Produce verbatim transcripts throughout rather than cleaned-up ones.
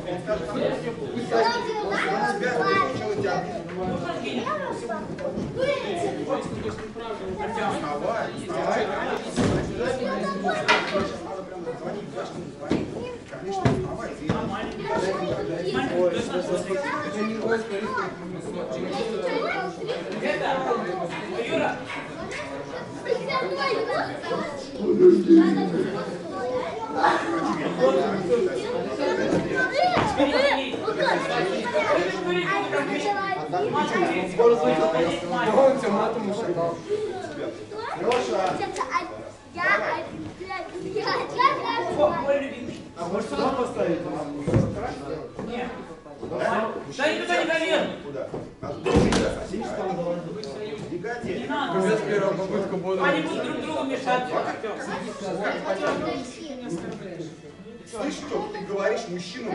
Он скажет, там тебя получил тебя. Вставай, вставай. Конечно, вставай. Юра! А может сюда поставить? Нет. Да никуда не ходил. Куда? Не надо. Они будут друг другу мешать. Слышь, что ты говоришь мужчину?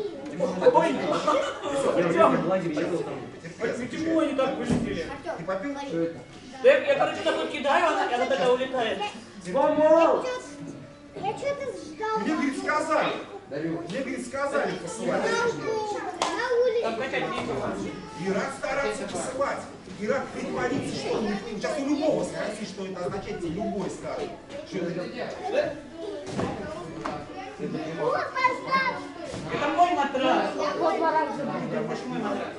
Почему они так вылетели? Ты попил? Да я, я, короче, такой кидаю, она, она такая улетает. Помол! Я что-то ждал. Мне, говорит, сказали. Мне, говорит, сказали посылать. Там качать нечего. И рад стараться посылать. И рад притвориться, что он сейчас у любого спроси, что это означает, тебе любой скажет. Что это? Это мой матрас. Вот два раза. Это мой матрас.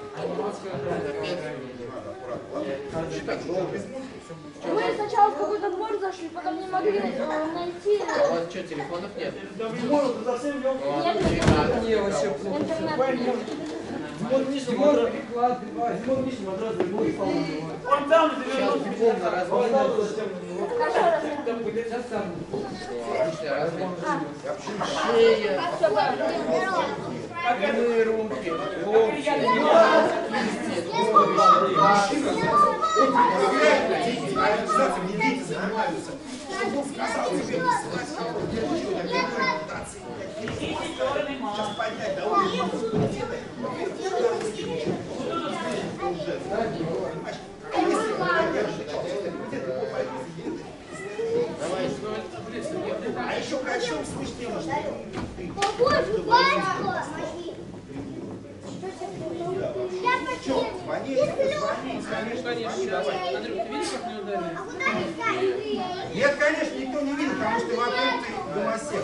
Мы сначала в какой-то двор зашли, потом не могли э, найти. А у вас что, телефонов нет? Нет, нет, Не, вообще плохо. интернет. Димон Миша матрас. Димон Миша матрас. Он там Сейчас живет. дипломно разминать. Хорошо, раз. Отлично, разминать. Шея, прямые руки, локти, кисти, Обязательно мне дети занимаются. Чтобы он сказал тебе посылать кого-то. Сейчас поднять до уровня. А еще качем смешнее, что Че, звони, звони, звони, давай. Андрюх, ты видишь, как мне ударили? Нет, конечно, никто не видит, потому что вокруг ты домосек.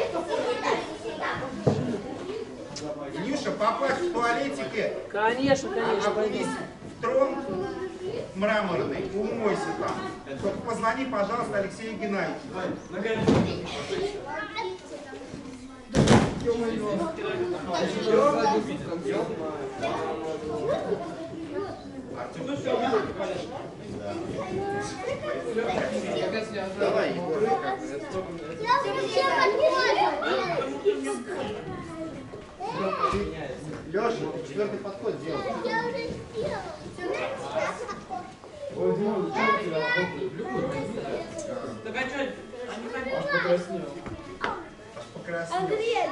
Илюша, попасть в туалетике, Конечно, конечно, окунись в трон мраморный, умойся там. Только позвони, пожалуйста, Алексею Геннадьевичу. Давай, Егор, как бы это. Леша, четвертый подход делай. Так а что? Аж покраснел.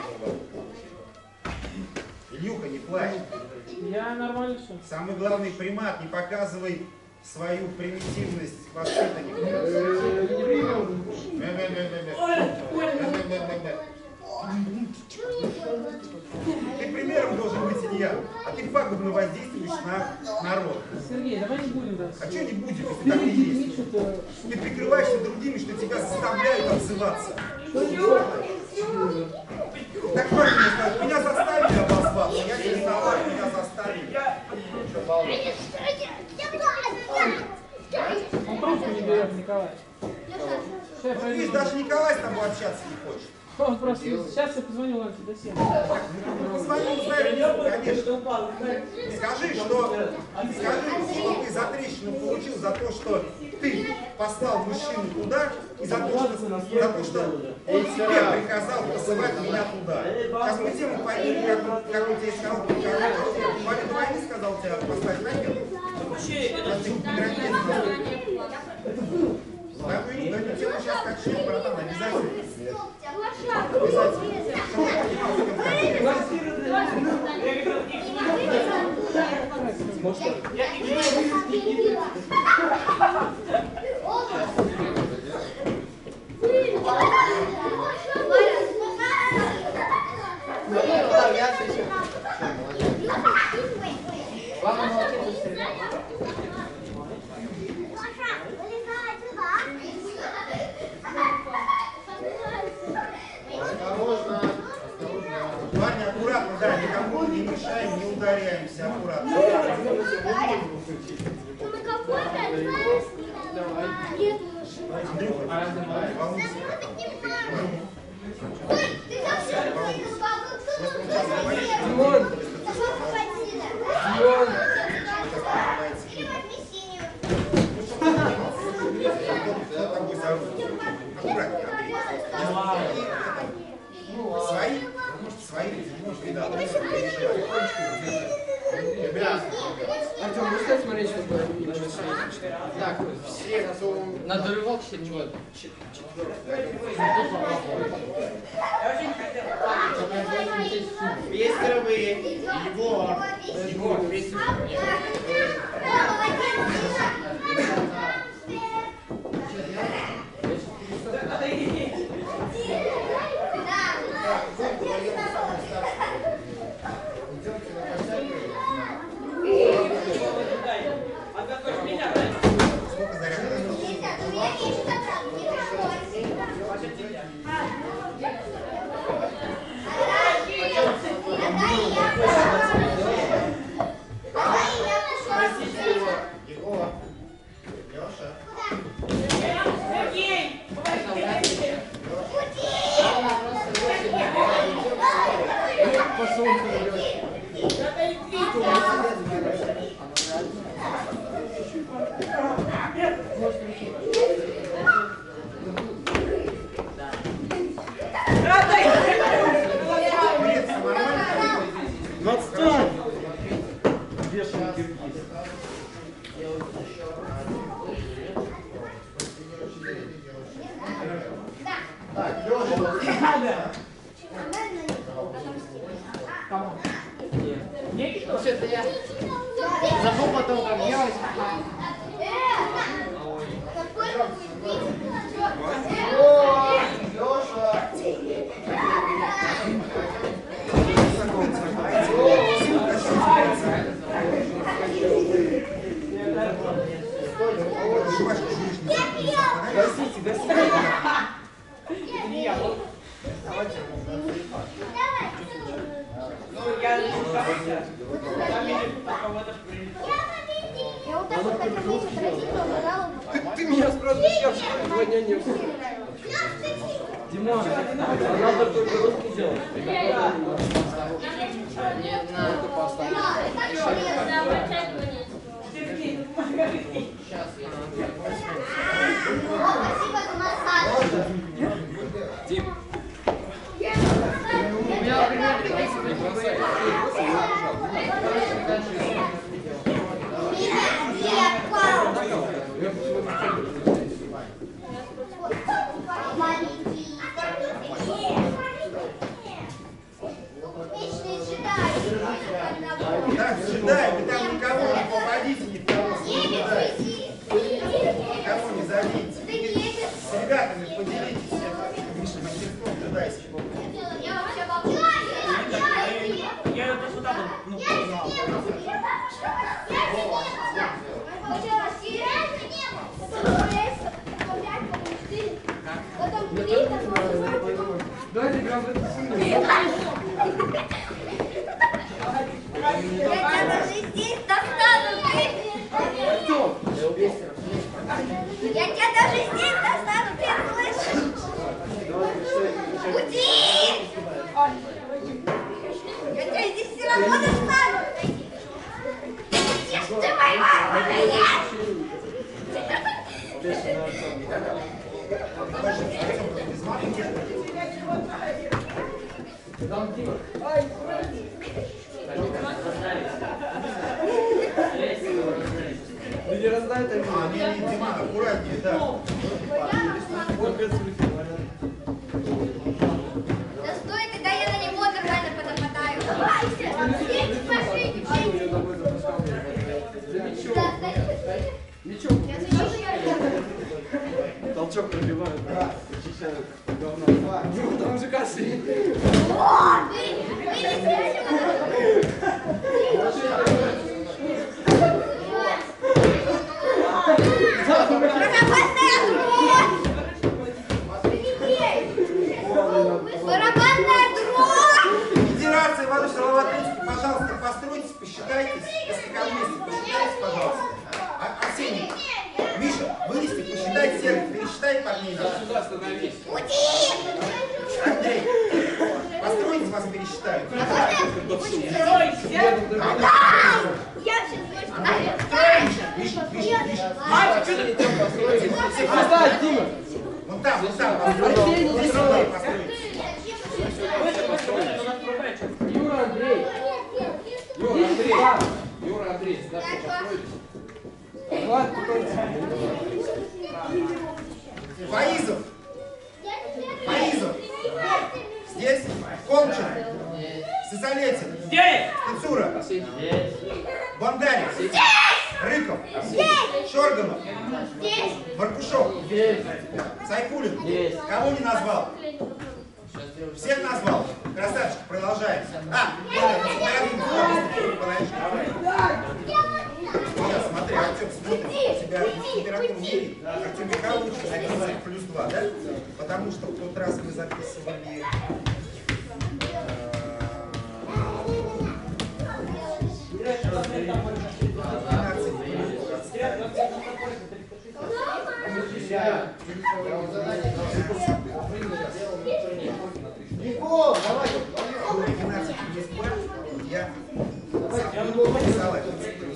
Илюха, не плачь. Я нормально все. Самый главный примат, не показывай свою примитивность воспитаннику. Ты примером должен быть, Илья, а ты пагубно воздействуешь на народ. Сергей, давай не будем раз. А что не будем, если так и есть? Ты прикрываешься другими, что тебя заставляют отзываться. Так правильно сказать, меня заставили обозваться, я не виноват, меня заставили. Он просто не берет, Николай. Видишь, даже Николай с тобой общаться не хочет. Он просто... Сейчас я позвоню Лансе до семь. Позвони, узнай, конечно. Скажи, что, скажи, что ты за трещину получил за то, что ты послал мужчину туда, и за то, что, за то, что он тебе приказал посылать меня туда. Сейчас мы тему поймем, как, как он тебе сказал, как он тебе Валерий войны сказал тебя поставить на дело. Вообще, это... На эту тему сейчас как шеф, братан, обязательно. Обязательно. Чтобы ты понимал, что Я не Ой, Главное, молодец, стрелять. Осторожно. Парни, аккуратно, да, никому не мешаем, не ударяемся, аккуратно. Димон! Димон! Свои? Свои? Ребята, Артем, ну что смотреть, чтобы не мешать? Так, все, кто... Надо рывок все чего? Быстро вы. Егор. Егор, быстро. Вообще-то я забыл потом, как делать. О, Леша! Гасите, гасите. Я вот так вот хотел месяц родить, но угадала. Ты меня спрашиваешь, я в школе два дня не был. Димон, надо только русский делать. Не надо поставить. Сейчас я Спасибо за массаж. Дим. У меня, например, Так, сюда, вы там никого не попадите, ни в кого не ударите. Никого не заденьте. С ребятами поделитесь мастерством джедайским. Я вообще молчу. Я просто вот так вот, ну, познал. давайте играем в эту сцену. Я тебя даже здесь достану, ты! Артем! Я тебя даже здесь достану, ты слышишь? Уйди! Я тебя здесь все равно достану! Где ж ты моего наконец? Ты не раздай так. А, не, не, Диман, аккуратнее, да. Да стой, тогда я на него нормально подопадаю. Давайте! Пошли, девчонки! Да, стой. Мячом. Я защищаю. Толчок пробивают. Очищают говно. Ну, там же кашли. О, вы, вы Барабанная дробь! Федерация воздушно-ловотынский, пожалуйста, постройтесь, посчитайтесь. Если ко вместе посчитайтесь, пожалуйста. А, Арсений, Миша, вылезьте, посчитайте всех, пересчитай парней наших. Сюда становись. Андрей, постройтесь, вас пересчитают. Я сейчас Миша, Миша, Миша. Оставь, Дима. Вон там, вон там, постройтесь. Здесь сюда постройтесь. Юра, Андрей. Юра, Андрей. Юра, Андрей, сюда постройтесь. Влад, Фаизов. Фаизов. Здесь. Колчин. Сысолетин. Здесь! Стецура. Бондарик. Рыков. Шорганов. Маркушов. Сайфулин. Кого не назвал? Всех назвал. Красавчик, продолжаем. А, сейчас, смотри, Артем смотрит, у тебя температуру мерит. Артем Михайлович одиннадцать плюс два, да? Потому что в тот раз мы записывали... Никол, давай. двенадцать плюс два, я записал это.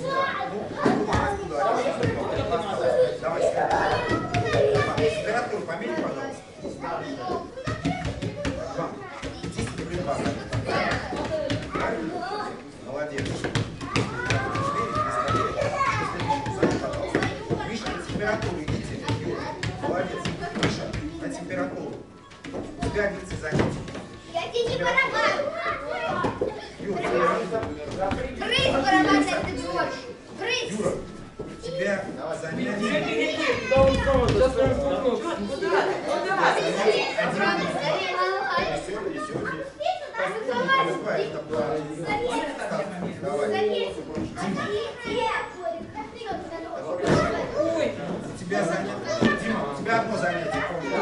Давай, температуру померь, пожалуйста. десять плюс два. Молодец. Миша, на температуру идите. Юра, молодец. Миша, на температуру. У тебя одиннадцать занятий. Я тебе не барабан! Юра, Брысь, барабанная ты дрожь! Брысь! Юра, у тебя занятия. У тебя занятие. Дима, у тебя одно занятие.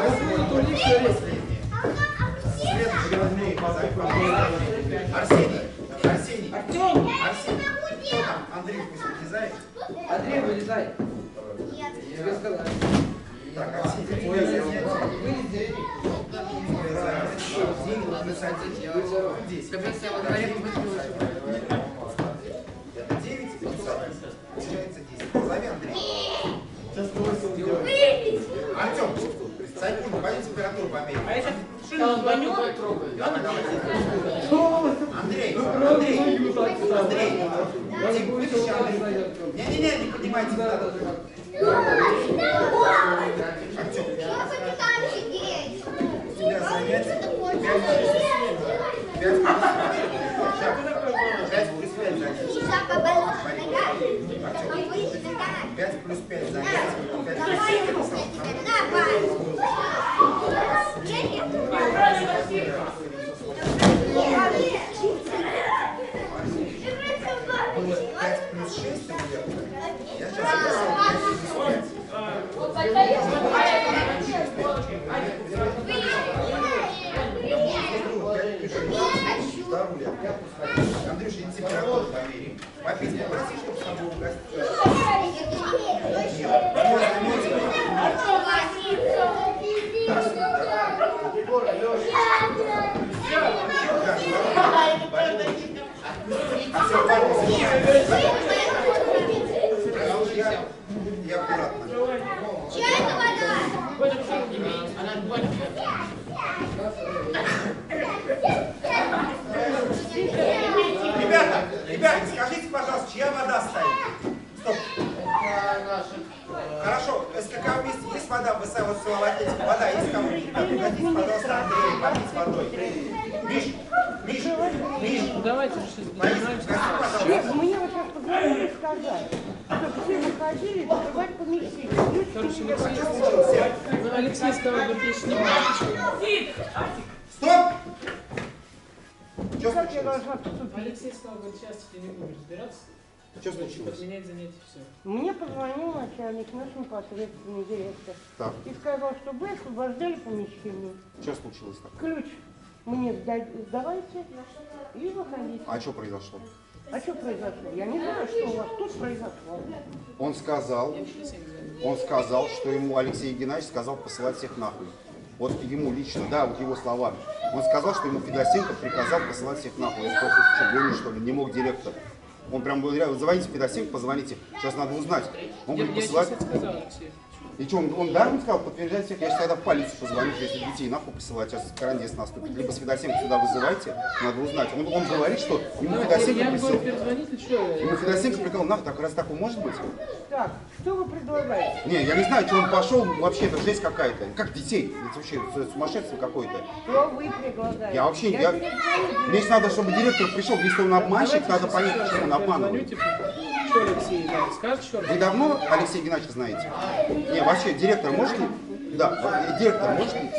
Арсений, Арсений, Артем! Арсений, кто там? Андрей пусть вылезает. Андрей, вылезай. Тебе сказали. Так, Арсений, у тебя занятие. девять плюс один, десять. Капец, я во дворе выпила. Это девять плюс один, получается десять. Позови Андрея. Артем, Сайфулин, пойди температуру померяй. А я сейчас шину звоню. Давай, давай. Андрей, Андрей, Андрей, Дим, вытащи Андрей. Не-не-не, не поднимайте туда. Артем, у тебя занятие пять плюс пять занятий. пять плюс пять занятий. пять плюс пять пять плюс шесть ты уехал. Я сейчас записал пять плюс пять. Андрюша, иди температуру померим. Попить попроси, чтобы с тобой угостить. Я аккуратно. Чья это вода? Она больно. Ребята, ребята, скажите, пожалуйста, чья вода стоит? Стоп. Хорошо, СКК вместе есть вода, вы сами вот атлетика, вода есть кому-нибудь? Пригодите, пожалуйста, Андрею, попить водой. Миш, Миш, Миш. Давайте что Борис, скажи, пожалуйста. Мне вот как позвонили сказать, чтобы все выходили, закрывать помещение. Короче, Алексей, ну, Алексей сказал, что печь не будет. Стоп! Что как я случилось? должна поступить? Алексей сказал, говорит, сейчас тебе не будешь разбираться. Что случилось? Отменять занятия, все. Мне позвонил начальник, наш непосредственный директор. Так. И сказал, что вы освобождали помещение. Что случилось так? Ключ мне сда- сдавайте и выходите. А что произошло? А что произошло? Я не знаю, что у вас тут произошло. Он сказал, он сказал, что ему Алексей Геннадьевич сказал посылать всех нахуй. Вот ему лично, да, вот его словами. Он сказал, что ему Федосенко приказал посылать всех нахуй. Я спросил, что гонишь, что ли, не мог директор. Он прям говорил, звоните Федосенко, позвоните, сейчас надо узнать. Он Я, говорит, я посылать. сейчас это сказал, Алексей. И что, он, он да, он сказал, подтверждать всех, я сейчас тогда в полицию позвоню, если детей нахуй посылать, сейчас карантин наступит. Либо с Федосенко сюда вызывайте, надо узнать. Он, он говорит, что ему Ну, я, Федосенко я присыл. говорю, перезвонить или что? Ему Федосенко приказал, нахуй, так раз такое может быть? Так, что вы предлагаете? Не, я не знаю, что он пошел, вообще это жесть какая-то. Как детей, это вообще сумасшедшее какое-то. Что вы предлагаете? Я вообще, я, мне если надо, чтобы директор пришел, если он обманщик, надо понять, почему он обманывает. Что Алексей, да, скажет, что Вы давно Алексея Геннадьевича знаете? Не, вообще, директор может ли? Да, директор может ли?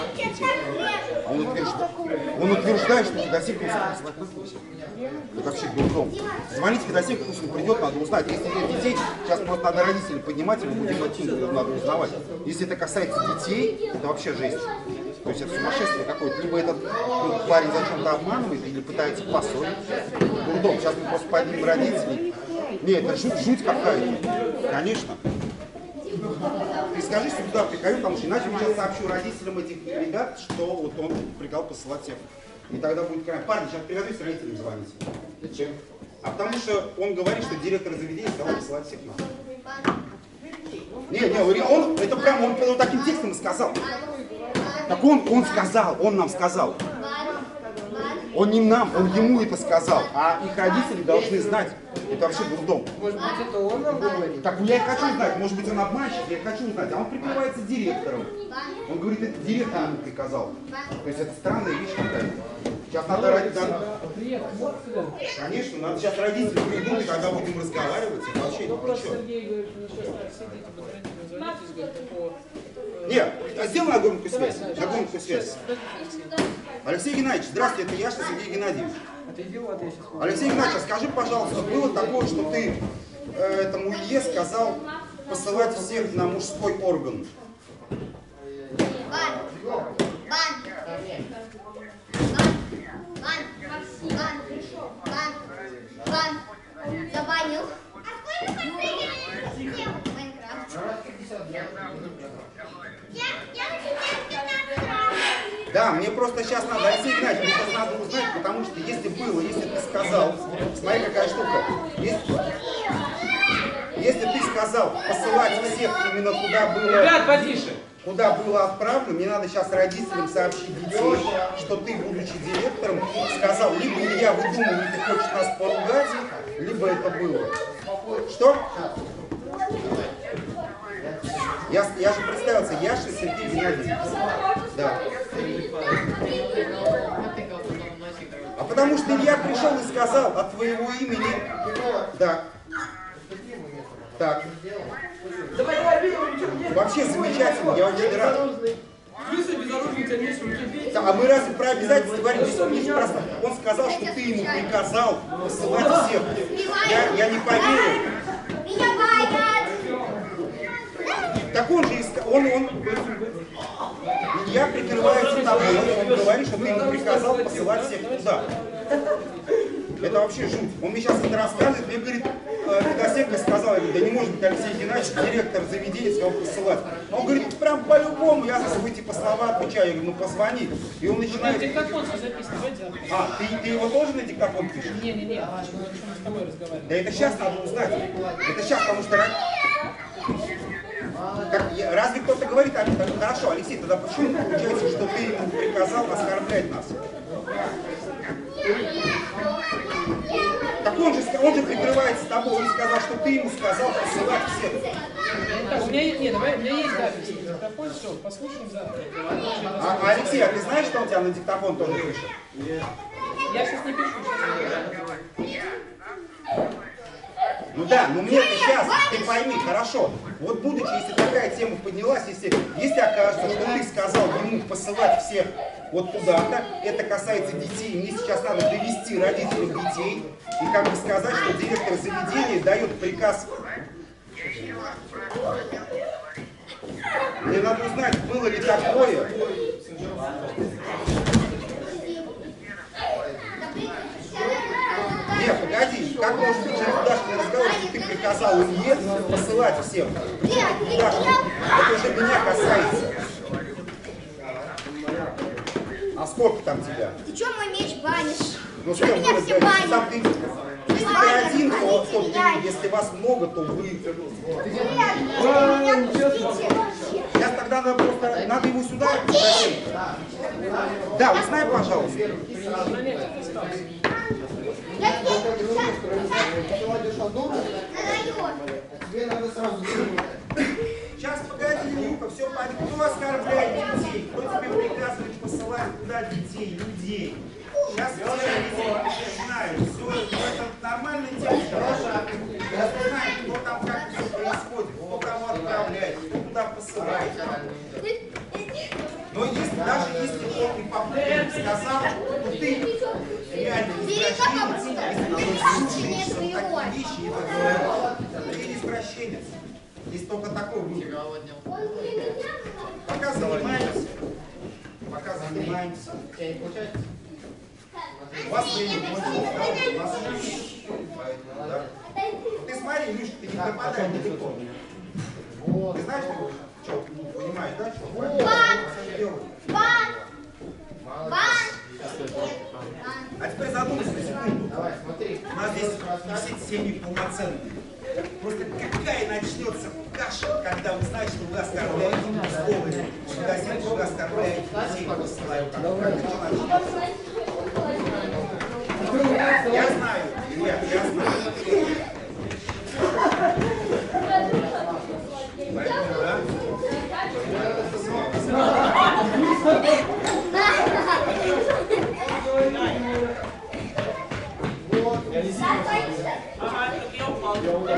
Он утверждает, он утверждает, что Федосенко это вообще дурдом. Звоните Федосенко, пусть он придет, надо узнать. Если нет детей, сейчас просто надо родителей поднимать, и мы будем идти, надо узнавать. Если это касается детей, это вообще жесть. То есть это сумасшествие какое-то. Либо этот ну, парень зачем-то обманывает, или пытается поссорить. Дурдом. Сейчас мы просто поднимем родителей. Нет, это жуть, жуть какая-то. Конечно. Ты скажи, что туда прикажу, потому что иначе я сейчас сообщу родителям этих ребят, что вот он приказал посылать всех. И тогда будет край. Парни, сейчас приготовьтесь родителям звонить. Зачем? А потому что он говорит, что директор заведения сказал посылать всех нахуй. Не, не, он, это прям, он, он таким текстом и сказал. Так он, он сказал, он нам сказал. Он не нам, он ему это сказал, а их родители должны знать. Это вообще дурдом. Может быть, это он нам говорит? Так я и хочу знать, может быть он обманщик, я хочу знать, а он прикрывается директором. Он говорит, это директор ему приказал. То есть это странная вещь какая-то. Сейчас надо родить, надо... Конечно, надо сейчас родители придумать, когда будем разговаривать, и вообще Ну просто ничего. Сергей говорит, что сейчас так все дети подранили, звонитесь, говорит, по... Нет, а сделай на громкую связь, на громкую связь. Алексей Геннадьевич, здравствуйте, это Яшин Сергей Геннадьевич. Отойди, вот я сейчас... Алексей Геннадьевич, а скажи, пожалуйста, было такое, что ты э, этому Илье сказал посылать всех на мужской орган? Забанил. А сколько подпрыгиваешь? Майнкрафт. Я, я Да, мне просто сейчас надо, Алексей Геннадьевич, мне сейчас надо узнать, потому что если было, если ты сказал, смотри какая штука, если, если ты сказал посылать всех именно куда было, Ребят, потише! куда было отправлено, мне надо сейчас родителям сообщить детей, что ты, будучи директором, сказал, либо Илья выдумал, и ты хочешь нас поругать, либо это было. Что? Я, я же представился, Яшин Сергей Геннадьевич. Да. А потому что Илья пришел и сказал от твоего имени. Да. Так. Давай, давай, бегом, Вообще замечательно, я очень рад. Крыса безоружная, у тебя есть руки. Да, а мы разве про обязательства говорим? Здесь он, просто, он сказал, что ты ему приказал посылать всех. Я, я не поверю. Меня боят. Так он же, иска- он, он, Илья прикрывается тобой, он говорит, что ты ему приказал посылать всех туда. Это вообще жуть. Он мне сейчас это рассказывает, мне говорит, э, Федосенко сказал, я говорю, да не может быть Алексей Геннадьевич, директор заведения, сказал посылать. А он говорит, прям по-любому, я за свои типа слова отвечаю, я говорю, ну позвони. И он начинает... Диктофон все записано, давайте запишем. А, ты, ты его тоже на диктофон пишешь? Не-не-не, мы с тобой разговариваем. Да это сейчас надо узнать. Это сейчас, потому что... Так, я- разве кто-то говорит, а, так, хорошо, Алексей, тогда почему получается, что ты ему приказал оскорблять нас? Так он же, ска- он же прикрывается тобой, он сказал, что ты ему сказал посылать всех. Так, у меня есть, не, давай, у меня есть запись. Диктофон, все, послушаем завтра. А, а, Алексей, а ты знаешь, что он тебя на диктофон тоже пишет? Я сейчас не пишу, сейчас. Ну да, но мне сейчас, ты пойми, хорошо, вот будучи, если такая тема поднялась, если, если окажется, что ты сказал ему посылать всех вот туда-то, это касается детей, мне сейчас надо довести родителей детей и как бы сказать, что директор заведения дает приказ. Мне надо узнать, было ли такое. Нет, погоди, как может быть государственный разговор, если ты приказал мне посылать всех? Это уже меня касается. А сколько там тебя? Ты что мой меч банишь? Ну что, меня все банят? сам ты, если ты один, то, то ты, если вас много, то вы... Я тогда надо просто, надо его сюда зачем? Да, узнай, пожалуйста. Сейчас, погоди, Люка, все понятно. Кто оскорбляет детей? Кто тебе приказывает посылать туда детей, людей? Сейчас все знают. Все, это нормальная тема. Я знаю, кто там, как все происходит, кто кого отправляет, кто куда посылает. Но если, даже если он и попутно сказал, то ты реально извращенец, если ты слушаешься такие вещи, это ты извращенец. Здесь только такой выбор. Пока занимаемся. Пока занимаемся. У вас время больше, да? У нас поэтому, да? Ты смотри, Миша, ты не пропадай далеко. Ты знаешь, что, понимаешь, да? Что? А теперь задумайся на секунду. Давай, смотри. У нас здесь все семьи полноценные. Просто какая начнется каша, когда вы знаете, что вы оскорбляете школы, когда вы оскорбляете детей, посылают. Я знаю, Илья, я знаю. Поэтому, да? Ага, я упал.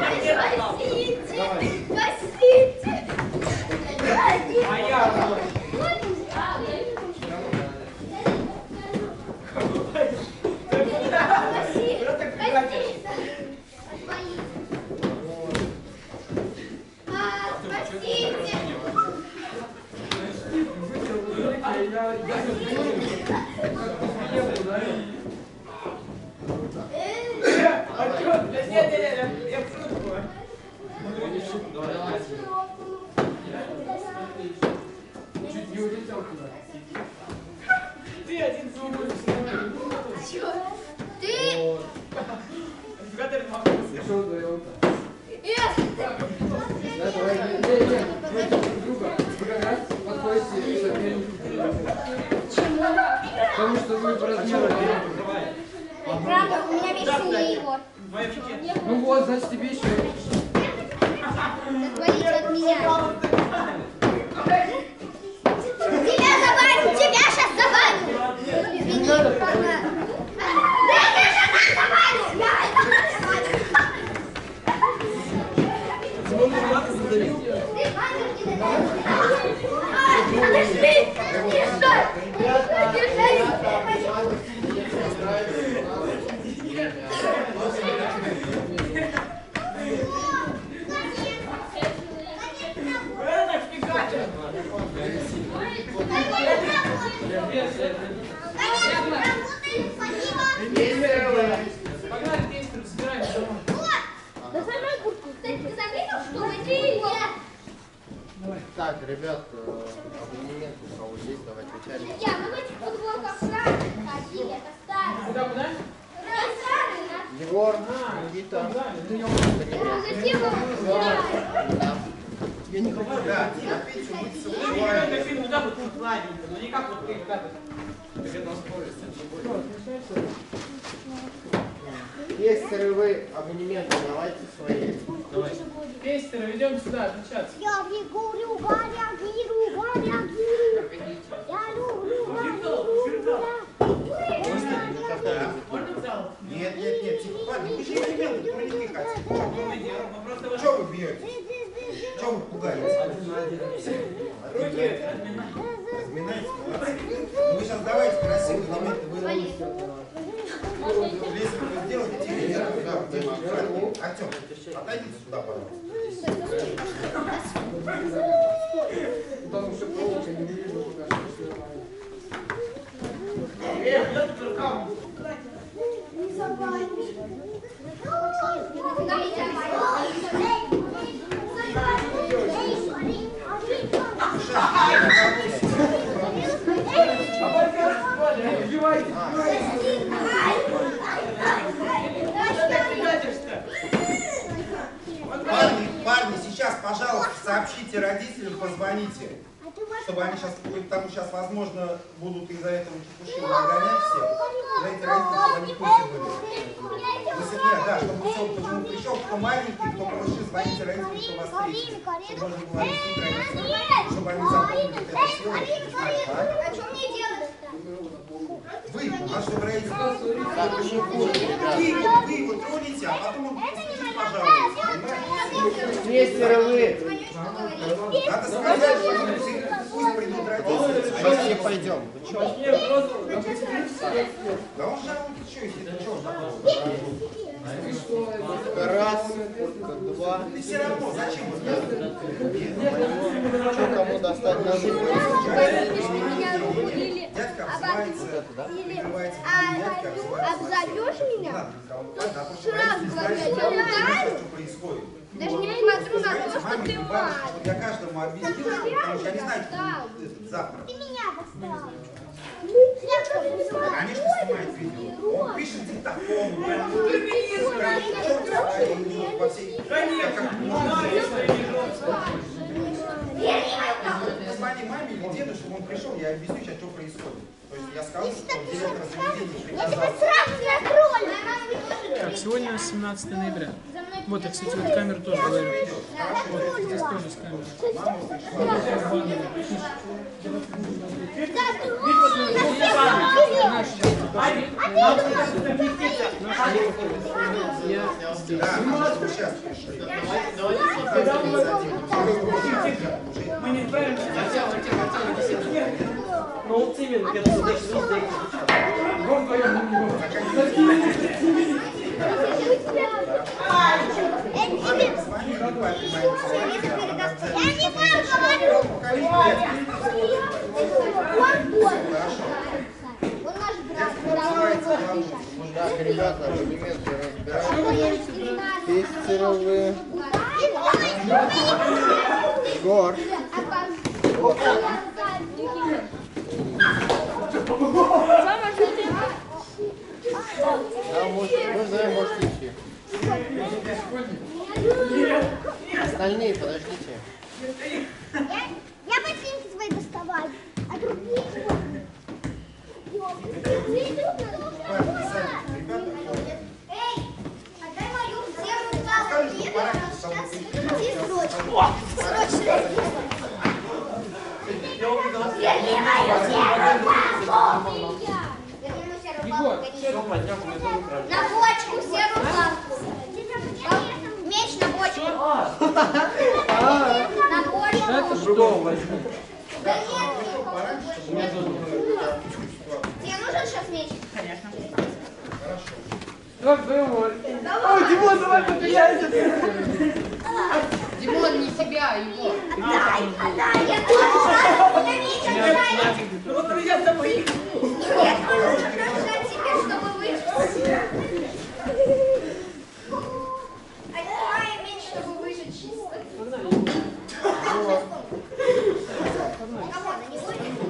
Спасите! А я... Чуть не улетел туда. Ты один свободен. Ты? Когда ты размахнулся? Что вдвоем-то? Нет! Да, давай, не, не, против друг друга. Вы как раз подходите сопернику. Чему? Потому что вы по размеру. Правда, у меня весь сильнее его. Ну вот, значит тебе еще. Отвалите от меня. Тебя забаню! Тебя сейчас забаню! Извини, Не надо, ага. Да я сейчас забаню! Ты баню не даешь. Подожди! Погнали, пестру, собираем домой. Да сама куртку. Ты заметил, что мы Так, ребят, абонемент у кого есть, давайте участвуем. Я, мы в этих футболках старые ходили, это старые. Куда, куда? Егор, Никита. Зачем вы? Я не хочу. Да, опять будете Это фильм туда вот тут ладненько, но не как вот ты, ребята. Есть сырые абонементы, давайте свои. Пестры, идем сюда, отмечаться. Я бегу, люба, реагирую, реагирую. Я люблю, реагирую. Можно в зал? Нет, нет, нет, тихо, ладно, вы же элементы, турники хотите. Что вы бьете? Что вы пугаете? Разминаете? Вы сейчас давайте красивые элементы выложите. Если вы сделаете, тихо, тихо, да, Артем, отойдите сюда, пожалуйста. Потому что проволока не вылезла пока что. Не забывай. Парни, парни, сейчас, пожалуйста, сообщите родителям, позвоните. Чтобы они сейчас, потому сейчас, возможно, будут из-за этого чепушила нагонять всех. Знаете, родители, чтобы они в курсе были. Высокие, да, чтобы все, почему пришел, кто маленький, кто повыше, звоните родителям, кто вас встретит. Чтобы можно было объяснить родителям, чтобы они запомнили это все. А что мне делать-то? Вы, а что родители? Вы, вы его троните, а потом он постучит, пожалуйста. Мистер, вы. Надо сказать, что пусть придут родители. Сейчас не пойдем. Вы что? Да он жалует, что если это что? Раз, два. Ты все равно, зачем вы Что кому достать надо? дядька обзывается, прикрывается, дядька обзывается. Обзовешь меня? Сразу говорят, что происходит. Даже не посмотрю на то, что Маме ты и бабушке, чтобы я каждому объяснил, потому что я не знаю, что будет завтра. Ты меня поставил. Конечно, снимает видео. Он пишет диктофон. Во всей... Позвони маме или деду, чтобы он пришел, я объясню сейчас, что происходит. То есть я скажу, что директор заведения приказал. Так, сегодня семнадцатое ноября. Вот, я, кстати, вот камеру тоже говорю. Вот, здесь тоже с камерой. Наши дети пошли. Я здесь. Да, сейчас пиши. Мы не справимся. Ну, вот именно, я тут дальше везде. Я не поговорю. Он наш брат. Так, ребята, элементы разбираем. Пестеровые. Гор. Да, может, можно, может идти. Остальные, подождите. Я, я ботинки свои доставай, а другие Эй, отдай мою серую талку. Иди срочно. Срочно. На бочку серую палку. Меч на бочку. На бочку. Это что возьми? Да нет. Тебе нужен сейчас меч? Конечно. Как Димон? Ой, Димон, давай поменяйся. Димон, не себя, а его. Отдай, отдай, я тоже. У меня меч отдай. Ну вот друзья за моих. Нет, нужно прожать себе, чтобы выжить. Отнимай меч, чтобы выжить чисто. Кого, на него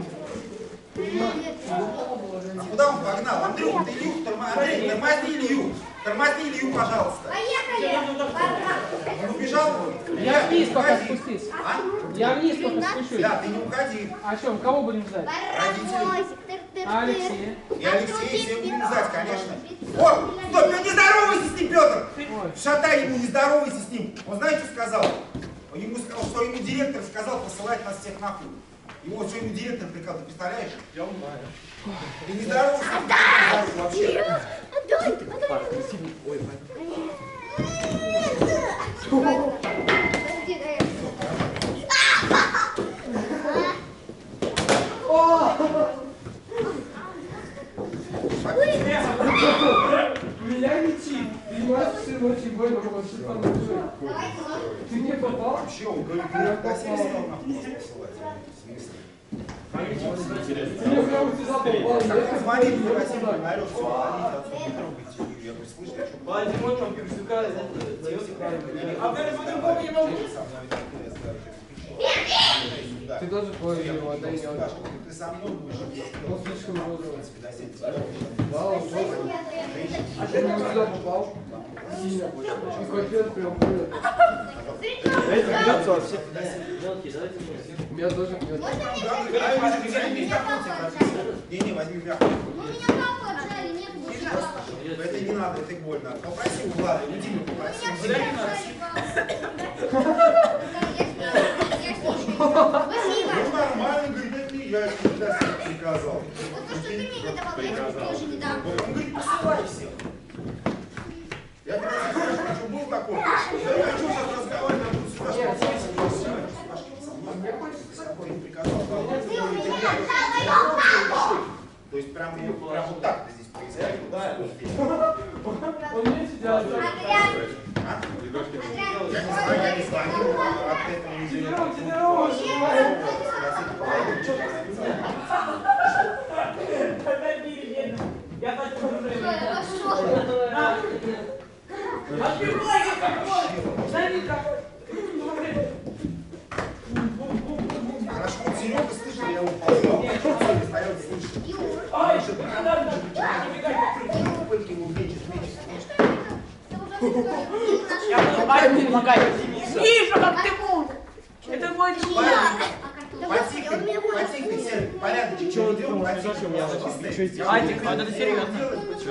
А куда он погнал? Андрюх, ты Илью, торма... Андрей, тормозни Илью. Тормозни Илью, пожалуйста. Поехали! Он убежал? Я вниз пока Уходи. спустись. А? Я вниз пока спущусь. Да, ты не уходи. А что, кого будем ждать? Паровозик, тыр-тыр-тыр. А Алексея? И Алексей всех будем знать, конечно. О, стоп, ну не здоровайся с ним, Петр! Ой. Шатай ему, не здоровайся с ним. Он знаете, что сказал? Он ему сказал, что ему директор сказал посылать нас всех нахуй. И вот что ему директор приказал, ты представляешь? Я знаю. Ты не здоровайся с ним вообще. Давай, давай. Ой, Подожди, дай. Меня лечит. Понимаешь, все очень больно, вообще там ты не попал? Вообще, он говорит, я до семи стал на хвост посылать. В смысле? Тебе прямо сюда попал. Так звонит мне Василий, орёт, все, валите отсюда, не трогайте. Я говорю, слышь, я что? Вадимон там персюка дает. А вы по-другому не могу. Ты тоже понял его, да и Ты со мной будешь. он слишком розовый. Да, Да, он розовый. А ты не сюда попал? Сильно. И капец прям будет. Меня тоже бьет. Не-не, возьми мягко. Ну, меня папа отжали, нет, больше. Это не надо, это больно. Попроси у Влада, у Димы попроси. Ну нормально, говорит, это не я, это не я приказал. Вот то, что ты мне не давал, я тебе тоже не дам. Он говорит, посылай всех. Я когда спрашиваю, что был такой? Я не хочу сейчас разговаривать, я буду сюда что-то. Мне хочется такой, не приказал. То есть прям, прям вот так ты здесь происходит. Да, Он не сидел. а? Я не знаю, я не звонил, от этого не Здорово, здорово, снимай. Я так уже. Хорошо, вот Серега слышал, я упал. Я стоял, слышал. Ой, Пыльки ему мечет, мечет, мечет. я помогаю, помогаю. Вижу, как ты муж. Это мой друг. Потихо, потихо, Серега, порядочек, что идем, потихо, я зачистил. Давайте, вот это серьезно.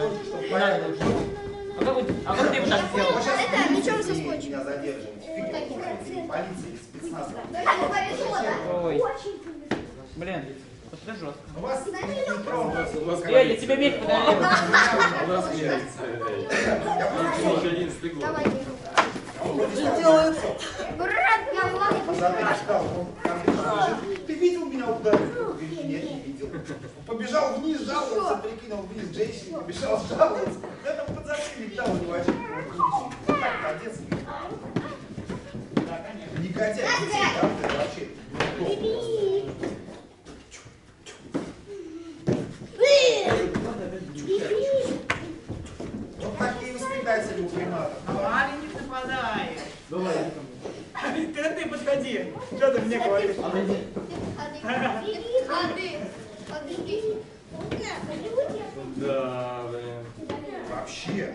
А как, вы- а как ты его так сделал? Вот сейчас Это ничего полиция соскочит. меня задерживает. Фиг, полиция, спецназ. Ой. Блин, это жестко. У вас не тронулся. Я, я тебе меч подарил. Брат, я влад. Задержал, он там лежит. Ты видел меня ударил? Нет, не видел. Побежал вниз, жаловаться, прикинул вниз, женщине побежал жаловаться. Да там подзатыльник дал, не вообще. Так, отец. Негодяй, да, ты вообще. Вот такие воспитатели у приматов. Маленьких нападаешь. Ты ты подходи. Что ты мне говоришь? Да, блин. Вообще.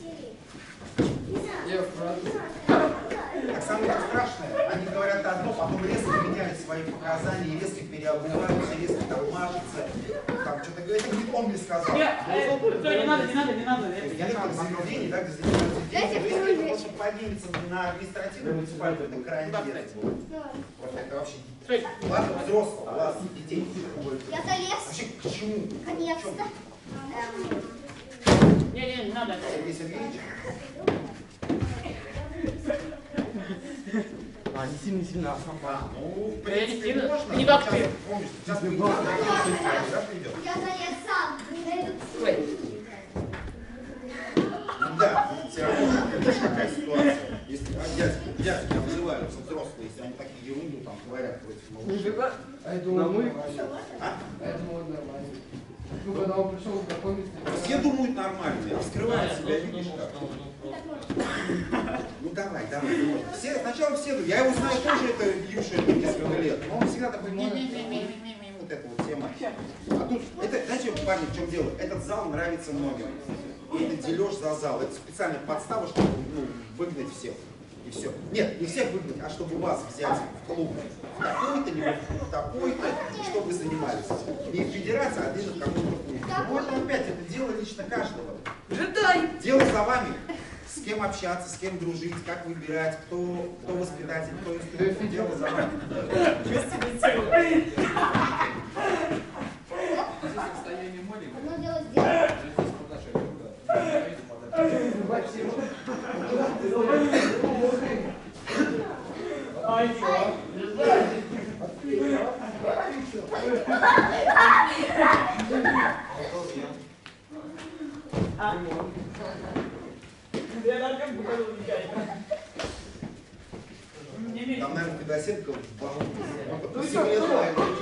Я в правду. Так самое страшное, они говорят одно, потом резко меняют свои показания, резко переобуваются, резко там мажутся. Там что-то говорят, это не он мне сказал. Нет, э, всё, не надо, не надо, не надо. Это В я сам некоторых могу. заведениях, да, где занимаются детьми, то есть это просто поднимется на административную муниципальную, это крайне редко. Вот это вообще. Ладно, взрослого, ладно, детей. Я залез. Вообще к чему? Наконец-то. Не, не, не надо. Сергей Сергеевич? А, не сильно сильно А, ну, в Я не принципе, сильно- можно. не как Сейчас, ты. помнишь, сейчас мы идем, да, придем? Я залез сам. Ой. Да, все равно это такая ситуация. Если а, дядьки, дядьки обзываются взрослые, если они такие ерунду там говорят против малышей. Нифига. А я думал, мы... А? А я думал, нормально. Ну, когда он пришел знакомиться... Все думают нормально, а скрывают себя, видишь как. Ну давай, давай, можно. Все, сначала все, я его знаю тоже, это Юша, несколько лет. Но он всегда такой, не-не-не-не-не-не, вот это вот тема. А тут, это, знаете, парни, в чем дело? Этот зал нравится многим. И это дележ за зал. Это специальная подстава, чтобы ну, выгнать всех. И все. Нет, не всех выгнать, а чтобы вас взять в клуб. Такой-то, не в такой-то, и чтобы вы занимались. Не федерация, а лишь какой-то клуб. Ну это опять, это дело лично каждого. Ждай. Дело за вами. С кем общаться, с кем дружить, как выбирать, кто, кто воспитатель, кто инструктор. Дело за вами. Одно дело сделать. Там, наверное, педосетка в вагоне.